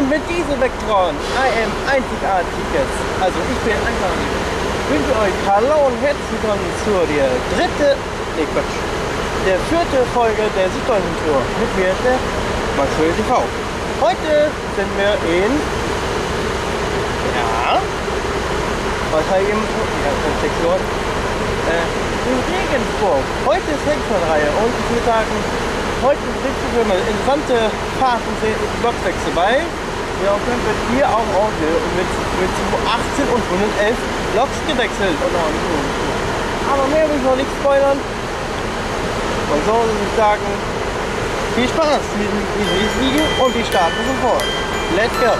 Und mit diesem Vektoren, I am einzigartiges, also ich bin einmalig, wünsche euch Hallo und herzlich willkommen zur der vierte Folge der Süddeutschen Tour mit mir, der Maxwell TV. Heute sind wir in, was habe ich eben, in Regensburg. Heute ist Hexenreihe und ich würde sagen, heute sind wir eine interessante Fahrt und Blockswechsel bei. Wir wird hier auch Audio mit 18 und 111 Loks gewechselt. Aber mehr will ich noch nicht spoilern. Und so würde ich sagen, viel Spaß mit diesem Video und wir starten sofort. Let's go!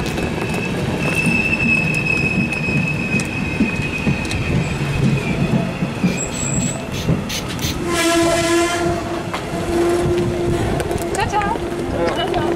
Ciao, ciao. Ciao, ciao.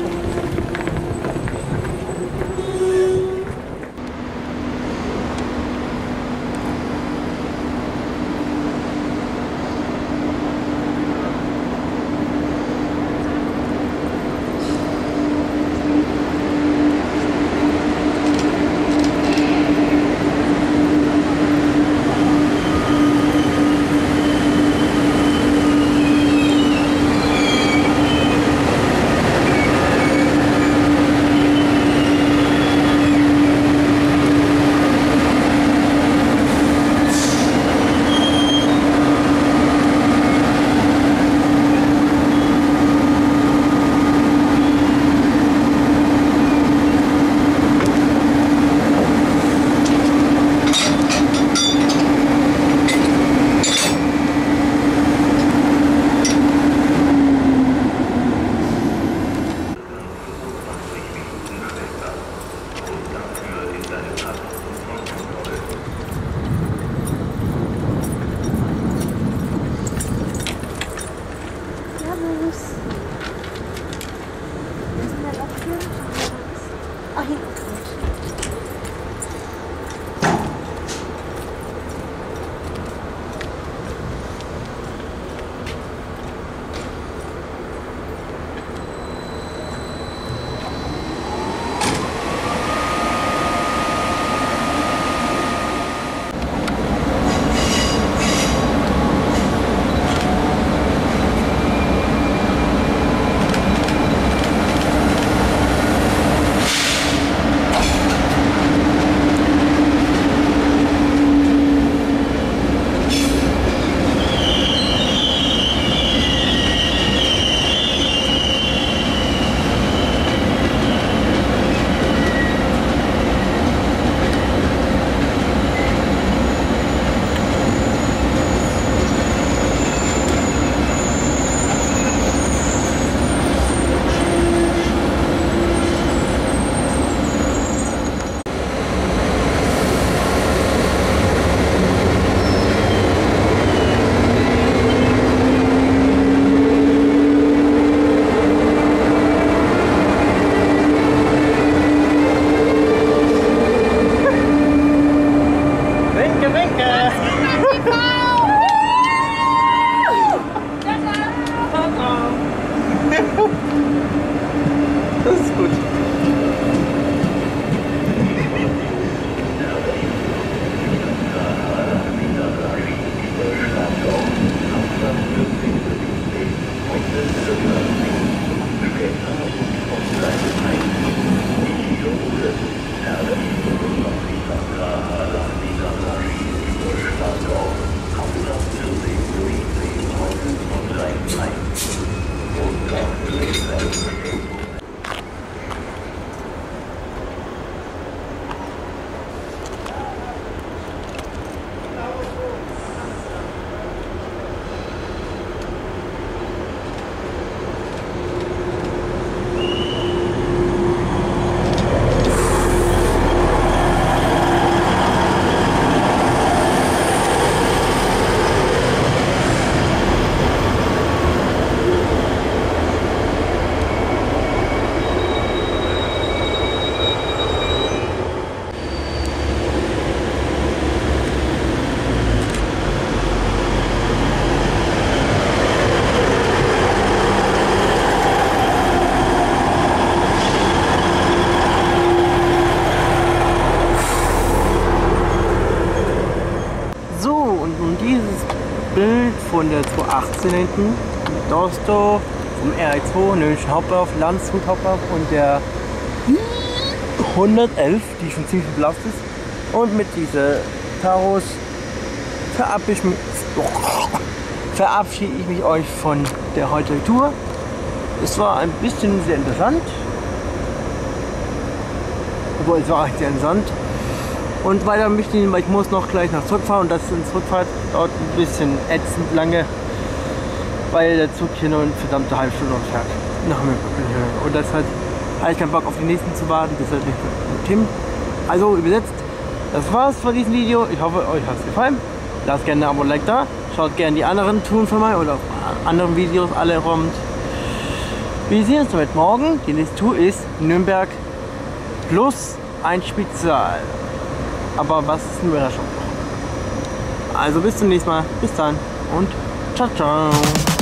von der 218 hinten, mit Dorsto, vom RE2, Nöllischen Hauptbahnhof, Landshut Hauptbahnhof und der 111, die schon ziemlich belastet ist. Und mit dieser Taros verabschiede ich mich euch von der heutigen Tour. Es war ein bisschen sehr interessant. Obwohl, es war echt sehr interessant. Und weiter möchte ich, weil ich muss noch gleich nach zurückfahren und das in Zurückfahrt dauert ein bisschen ätzend lange, weil der Zug hier nur eine verdammte halbe Stunde fährt. Und das halt Habe ich keinen Bock auf die nächsten zu warten, das ist nicht mit Tim. Also übersetzt, das war's von diesem Video. Ich hoffe, euch hat es gefallen. Lasst gerne ein Abo und Like da. Schaut gerne die anderen Touren von mir oder auf anderen Videos alle rum. Wir sehen uns damit morgen. Die nächste Tour ist Nürnberg plus ein Spezial. Aber was ist eine Überraschung? Also bis zum nächsten Mal. Bis dann und ciao, ciao.